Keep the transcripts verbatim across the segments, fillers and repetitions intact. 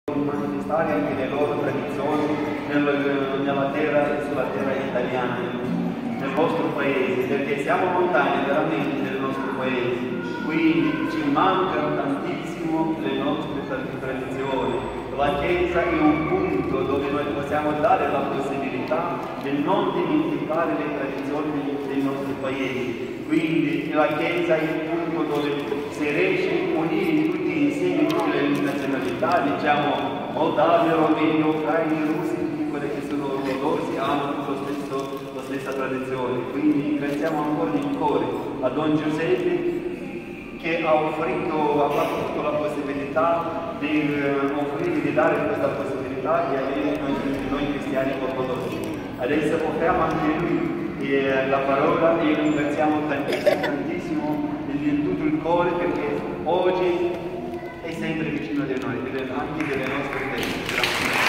manifestare anche le loro tradizioni nel, nella terra, sulla terra italiana, nel vostro paese, perché siamo lontani veramente del nostro paese, quindi ci mancano tantissimo le nostre tradizioni. La Chiesa è un punto dove noi possiamo dare la possibilità di non dimenticare le tradizioni dei nostri paesi. Quindi la Chiesa è il punto dove si riesce a unire tutti insieme tutte le nazionalità, diciamo Moldavi, Romeni, Ucraini, Russi, quelle che sono ortodossi, hanno lo stesso, la stessa tradizione. Quindi ringraziamo ancora di cuore a Don Giuseppe che ha offerto, ha fatto tutta la possibilità di uh, offrire, di dare questa possibilità di avere noi, noi cristiani ortodossi. Adesso offriamo anche lui eh, la parola e ringraziamo tantissimo, tantissimo di tutto il cuore perché oggi è sempre vicino di noi, anche delle nostre teste.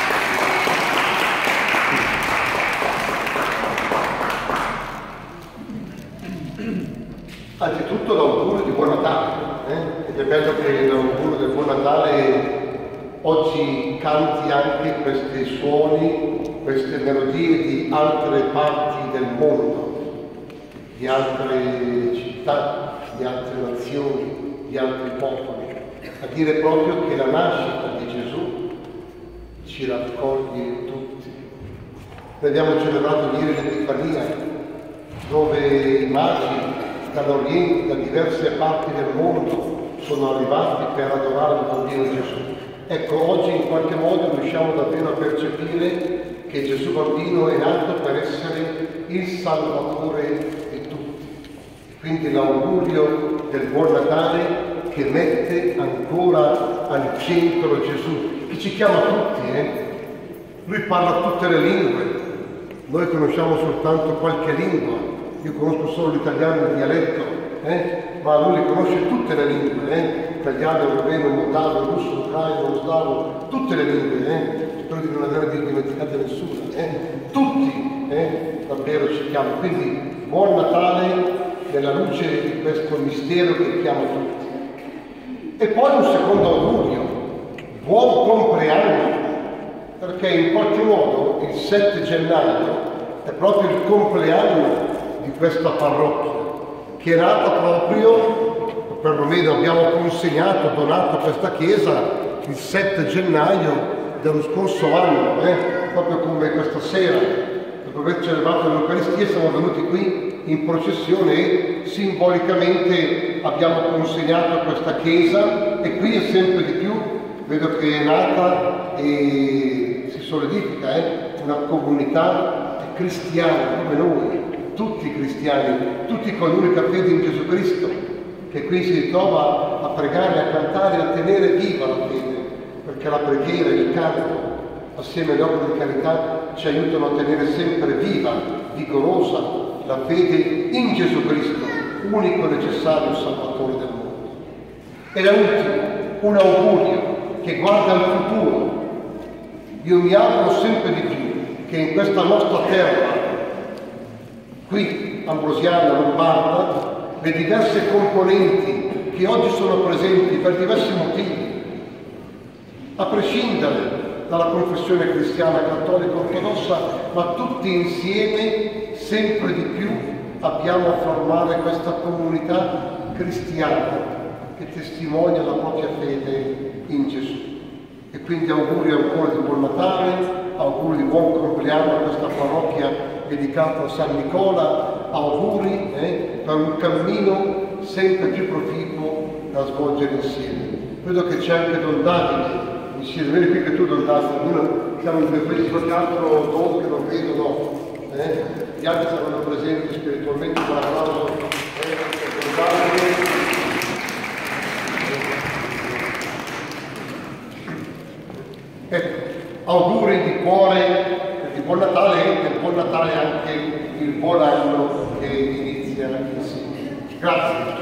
Anzitutto l'augurio di Buon Natale, eh? Ed è bello che l'augurio del Buon Natale oggi canti anche questi suoni, queste melodie di altre parti del mondo, di altre città, di altre nazioni, di altri popoli, a dire proprio che la nascita di Gesù ci raccoglie tutti. Noi abbiamo celebrato ieri l'Epifania, dove i magi dall'Oriente, da diverse parti del mondo, sono arrivati per adorare il bambino Gesù. Ecco, oggi in qualche modo riusciamo davvero a percepire che Gesù bambino è nato per essere il Salvatore di tutti. Quindi l'augurio del Buon Natale che mette ancora al centro Gesù, che ci chiama tutti, eh? Lui parla tutte le lingue, noi conosciamo soltanto qualche lingua. Io conosco solo l'italiano e il dialetto, eh? Ma lui conosce tutte le lingue, eh? Italiano, romeno, moldavo, russo, ucraino, slavo, tutte le lingue, eh? Spero di non aver dimenticato nessuna, eh? Tutti, eh? Davvero ci chiamano. Quindi buon Natale nella luce di questo mistero che chiama tutti. E poi un secondo augurio, buon compleanno, perché in qualche modo il sette gennaio è proprio il compleanno di questa parrocchia, che è nata proprio, o perlomeno abbiamo consegnato, donato questa chiesa il sette gennaio dello scorso anno, eh? Proprio come questa sera, dopo aver celebrato l'Eucaristia siamo venuti qui in processione e simbolicamente abbiamo consegnato questa chiesa e qui è sempre di più, vedo che è nata e si solidifica, eh? Una comunità cristiana come noi, tutti cristiani, tutti con l'unica fede in Gesù Cristo, che qui si ritrova a pregare, a cantare, a tenere viva la fede, perché la preghiera e il canto, assieme alle opere di carità, ci aiutano a tenere sempre viva, vigorosa, la fede in Gesù Cristo, unico e necessario Salvatore del mondo. E da ultimo, un augurio che guarda al futuro. Io mi auguro sempre di più che in questa nostra terra, qui ambrosiana, lombarda, le diverse componenti che oggi sono presenti per diversi motivi, a prescindere dalla confessione cristiana, cattolica, ortodossa, ma tutti insieme sempre di più abbiamo a formare questa comunità cristiana che testimonia la propria fede in Gesù. E quindi auguri ancora di buon Natale, auguri di buon compleanno a questa parrocchia dedicata a San Nicola, auguri eh, per un cammino sempre più proficuo da svolgere insieme. Vedo che c'è anche Don Davide, insieme, vedi qui che tu Don Davide, noi siamo in questo qualche altro dono che non vedo, no? Eh? Gli altri saranno presenti spiritualmente, un applauso eh, Don Davide. Ecco, auguri di cuore, di buon Natale e per buon Natale anche il buon anno che inizia insieme. Grazie.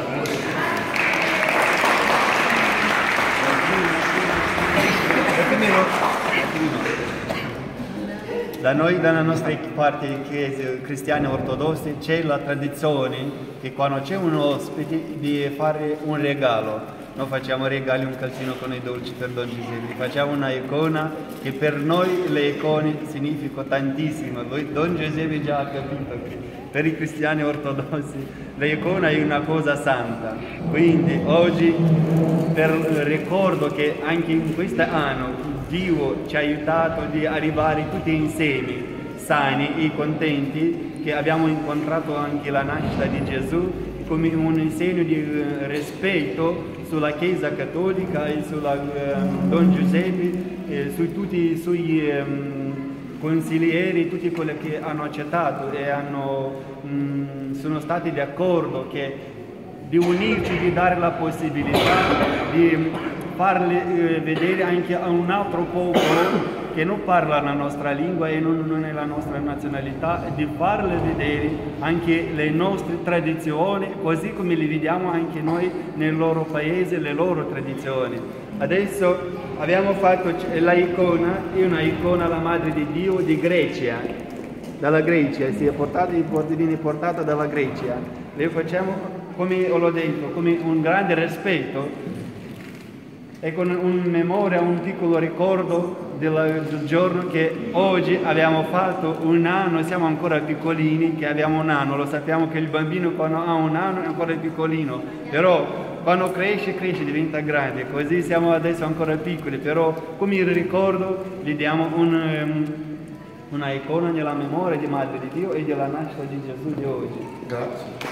Da noi, dalla nostra parte chiese cristiane ortodosse, c'è la tradizione che quando c'è un ospite di fare un regalo. noi facciamo regali, un calzino con i dolci per Don Giuseppe, facciamo una icona che per noi le icone significano tantissimo. Lui, Don Giuseppe già ha capito che per i cristiani ortodossi l'icona è una cosa santa, quindi oggi per ricordo che anche in questo anno Dio ci ha aiutato di arrivare tutti insieme sani e contenti, che abbiamo incontrato anche la nascita di Gesù come un segno di rispetto sulla Chiesa Cattolica e sulla um, Don Giuseppe, eh, su tutti i suoi um, consiglieri, tutti quelli che hanno accettato e hanno, um, sono stati d'accordo che di unirci, di dare la possibilità di farli eh, vedere anche a un altro popolo che non parla la nostra lingua e non, non è la nostra nazionalità, di farle vedere anche le nostre tradizioni, così come le vediamo anche noi nel loro paese, le loro tradizioni. Adesso abbiamo fatto la icona, è una icona alla Madre di Dio di Grecia, dalla Grecia, si è portata, viene portata dalla Grecia. Le facciamo, come l'ho detto, come un grande rispetto e con un memoria, un piccolo ricordo del giorno che oggi abbiamo fatto un anno, siamo ancora piccolini, che abbiamo un anno, lo sappiamo che il bambino quando ha un anno è ancora piccolino, però quando cresce, cresce, diventa grande, così siamo adesso ancora piccoli, però come il ricordo gli diamo un, um, una icona nella memoria di Madre di Dio e della nascita di Gesù di oggi. Grazie.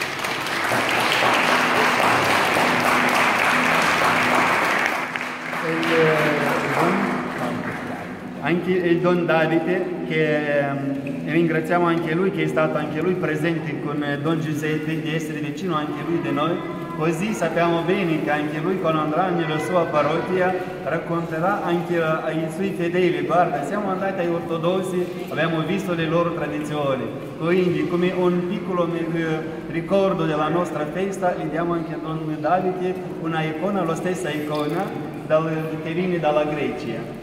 Anche il Don Davide, che eh, ringraziamo anche lui, che è stato anche lui presente con eh, Don Giuseppe, di essere vicino anche lui di noi, così sappiamo bene che anche lui quando andrà nella sua parrocchia racconterà anche ai suoi fedeli: guarda, siamo andati ai ortodossi, abbiamo visto le loro tradizioni, quindi come un piccolo eh, ricordo della nostra festa gli diamo anche a Don Davide una icona, la stessa icona dal, che viene dalla Grecia.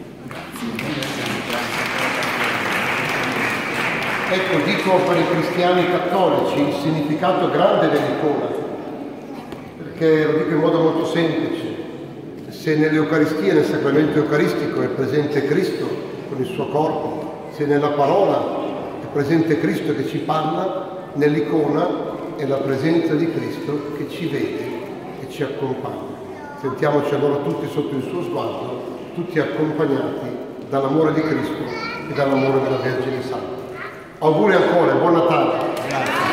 Ecco, dico per i cristiani cattolici il significato grande dell'icona, perché lo dico in modo molto semplice: se nell'Eucaristia, nel sacramento eucaristico è presente Cristo con il suo corpo, se nella parola è presente Cristo che ci parla, nell'icona è la presenza di Cristo che ci vede e ci accompagna. Sentiamoci allora tutti sotto il suo sguardo, tutti accompagnati dall'amore di Cristo e dall'amore della Vergine Santa. Auguri ancora, buon Natale! Grazie.